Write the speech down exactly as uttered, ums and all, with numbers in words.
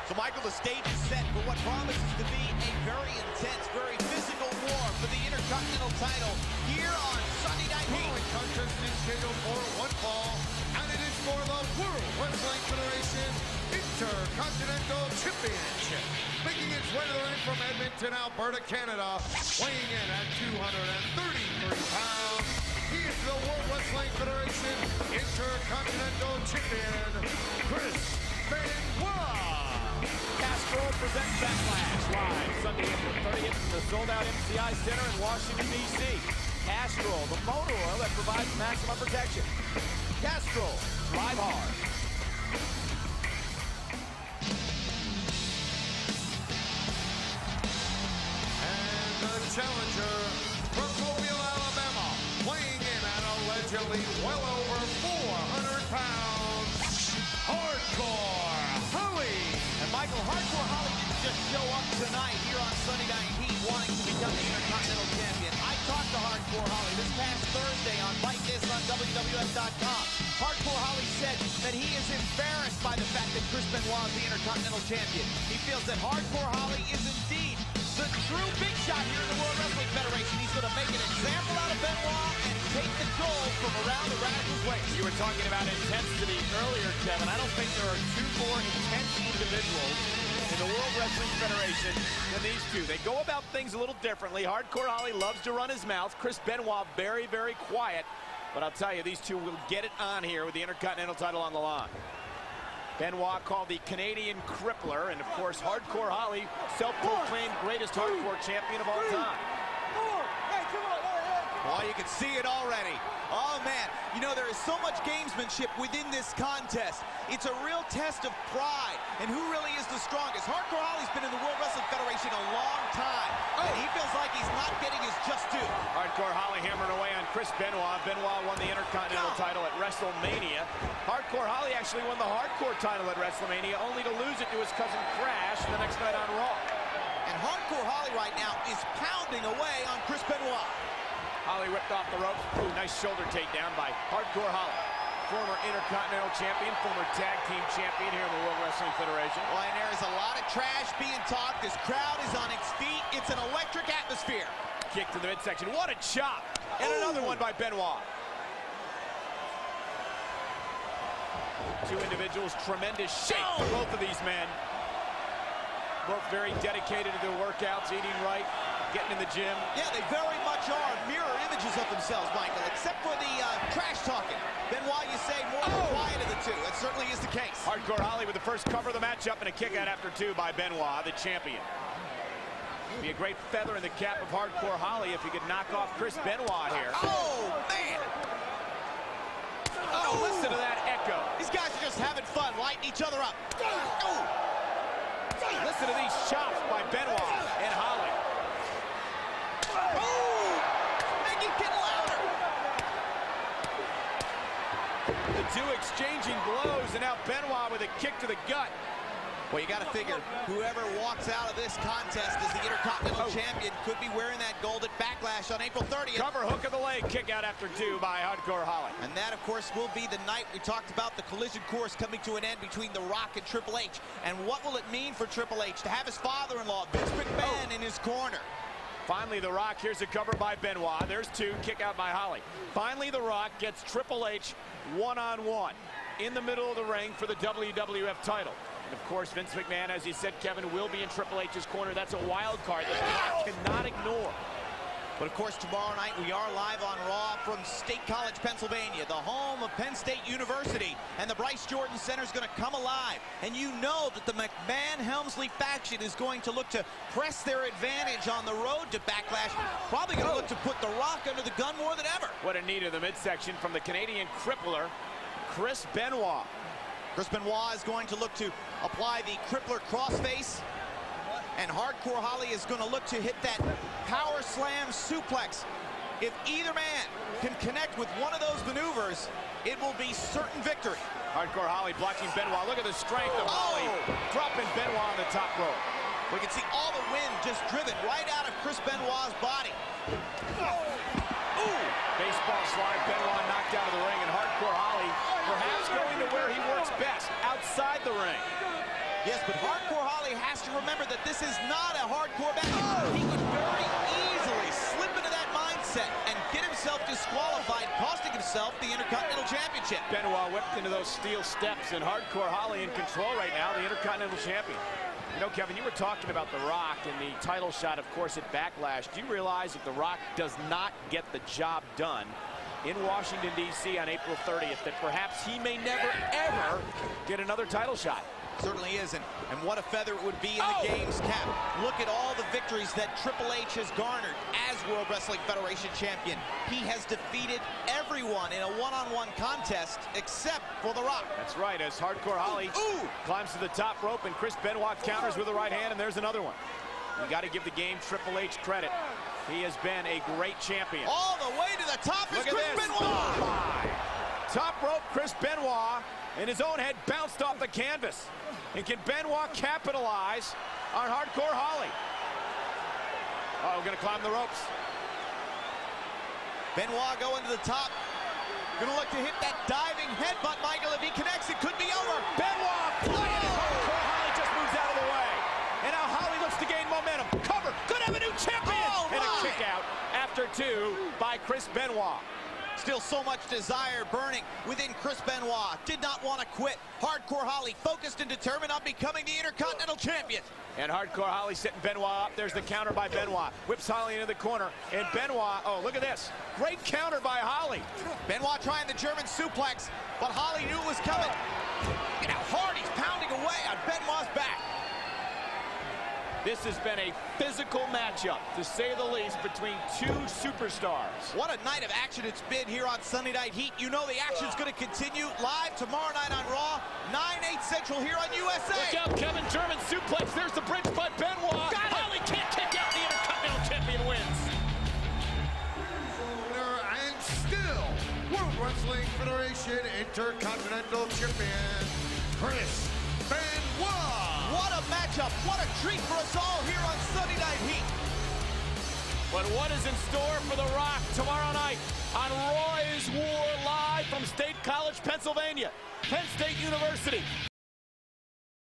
So, Michael, the stage is set for what promises to be a very intense, very physical war for the Intercontinental title here on Sunday Night Heat. Following contest is scheduled for one fall, and it is for the World Wrestling Federation Intercontinental Championship. Making its way to the ring from Edmonton, Alberta, Canada, weighing in at two hundred thirty-three pounds. He is the World Wrestling Federation Intercontinental Champion, Chris Benoit. Castro presents Backlash live Sunday, April thirtieth from the sold-out M C I Center in Washington, D C Castrol, the motor oil that provides maximum protection. Castrol, drive hard. And the challenger from Mobile, Alabama, weighing in at allegedly well over four hundred pounds, Hardcore Holly. And Michael, Hardcore Holly didn't just show up tonight here on Sunday Night Heat wanting to become the Intercontinental Champion. I talked to Hardcore Holly this past Thursday on Fight This on W W F dot com. Hardcore Holly said that he is embarrassed by the fact that Chris Benoit is the Intercontinental Champion. He feels that Hardcore Holly is indeed the true big shot here in the World Wrestling Federation. He's going to make an example out of Benoit and take the gold from around the Radical's waist. You were talking about intensity earlier, Kevin. I don't think there are two more intense individuals in the World Wrestling Federation than these two. They go about things a little differently. Hardcore Holly loves to run his mouth. Chris Benoit very, very quiet. But I'll tell you, these two will get it on here with the Intercontinental title on the line. Benoit called the Canadian Crippler, and of course, Hardcore Holly, self-proclaimed greatest hardcore champion of all time. Well, you can see it already. Oh, man. You know, there is so much gamesmanship within this contest. It's a real test of pride and who really is the strongest. Hardcore Holly's been in the World Wrestling Federation a long time, and he feels like he's not getting his just due. Hardcore Holly hammering away on Chris Benoit. Benoit won the Intercontinental oh. title at WrestleMania. Hardcore Holly actually won the Hardcore title at WrestleMania, only to lose it to his cousin Crash the next night on Raw. And Hardcore Holly right now is pounding away on Chris Benoit. Holly ripped off the ropes. Ooh, nice shoulder takedown by Hardcore Holly. Former Intercontinental Champion, former Tag Team Champion here in the World Wrestling Federation. Well, and there is a lot of trash being talked. This crowd is on its feet. It's an electric atmosphere. Kick to the midsection. What a chop! And Ooh. Another one by Benoit. Two individuals, tremendous shape oh. for both of these men. Both very dedicated to their workouts, eating right, getting in the gym. Yeah, they very much are mirror images of themselves, Michael, except for the uh, trash talking. Benoit, you say, more oh. quiet of the two. That certainly is the case. Hardcore Holly with the first cover of the matchup and a kick out after two by Benoit, the champion. Be a great feather in the cap of Hardcore Holly if he could knock off Chris Benoit here. Oh, man! Oh, listen to that echo. These guys are just having fun, lighting each other up. Oh. Listen to these chops by Benoit and Holly. Oh! Make it get louder. The two exchanging blows, and now Benoit with a kick to the gut. Well, you got to figure, whoever walks out of this contest as the Intercontinental oh. Champion could be wearing that gold at Backlash on April thirtieth. Cover hook of the leg, kick out after two by Hardcore Holly. And that, of course, will be the night we talked about, the collision course coming to an end between The Rock and Triple H. And what will it mean for Triple H to have his father-in-law, Vince McMahon, oh. in his corner? Finally, The Rock, here's a cover by Benoit. There's two, kick out by Holly. Finally, The Rock gets Triple H one-on-one in the middle of the ring for the W W F title. And of course, Vince McMahon, as he said, Kevin, will be in Triple H's corner. That's a wild card that The Rock cannot ignore. But of course, tomorrow night we are live on Raw from State College, Pennsylvania, the home of Penn State University, and the Bryce Jordan Center is going to come alive. And you know that the McMahon-Helmsley faction is going to look to press their advantage on the road to Backlash. Probably going to look to put The Rock under the gun more than ever. What a knee to the midsection from the Canadian Crippler, Chris Benoit. Chris Benoit is going to look to apply the Crippler crossface, and Hardcore Holly is going to look to hit that power slam suplex. If either man can connect with one of those maneuvers, it will be certain victory. Hardcore Holly blocking Benoit. Look at the strength of Holly. Oh. Dropping Benoit on the top rope. We can see all the wind just driven right out of Chris Benoit's body. Ooh. Baseball slide, Benoit knocked out of the ring, and Hardcore Holly perhaps going to where he works best, outside the ring. Yes, but Hardcore Holly has to remember that this is not a hardcore match. Oh. He could very easily slip into that mindset and get himself disqualified, costing himself the Intercontinental Championship. Benoit whipped into those steel steps, and Hardcore Holly in control right now, the Intercontinental Champion. You know, Kevin, you were talking about The Rock and the title shot, of course, at Backlash. Do you realize if The Rock does not get the job done in Washington, D C on April thirtieth, that perhaps he may never, ever get another title shot? Certainly isn't. And what a feather it would be in the Oh. game's cap. Look at all the victories that Triple H has garnered as World Wrestling Federation champion. He has defeated everyone in a one-on-one contest except for The Rock. That's right, as Hardcore Holly Ooh. climbs to the top rope, and Chris Benoit counters with the right hand, and there's another one. You got to give the game Triple H credit. He has been a great champion. All the way to the top is Look at Chris this. Benoit. Oh, my. Top rope, Chris Benoit, and his own head bounced off the canvas. And can Benoit capitalize on Hardcore Holly? Oh, we're going to climb the ropes. Benoit going to the top. Going to look to hit that diving headbutt, Michael. If he connects, it could be over. Benoit flying. Hardcore Holly just moves out of the way. And now Holly looks to gain momentum. Cover. Could have a new champion. Oh, and a my. kick out after two by Chris Benoit. Still so much desire burning within Chris Benoit. Did not want to quit. Hardcore Holly focused and determined on becoming the Intercontinental Champion. And Hardcore Holly setting Benoit up. There's the counter by Benoit. Whips Holly into the corner. And Benoit, oh, look at this. Great counter by Holly. Benoit trying the German suplex, but Holly knew it was coming. Look at how hard he's pounding away on Benoit's back. This has been a physical matchup, to say the least, between two superstars. What a night of action it's been here on Sunday Night Heat. You know the action's going to continue live tomorrow night on Raw, nine, eight Central here on U S A. Look out, Kevin. German suplex. There's the bridge by Benoit. Holly can't kick out. The Intercontinental Champion wins. Winner and still World Wrestling Federation Intercontinental Champion, Chris Benoit. What a matchup. What a treat for us all here on Sunday Night Heat. But what is in store for The Rock tomorrow night on Roy's War live from State College, Pennsylvania, Penn State University.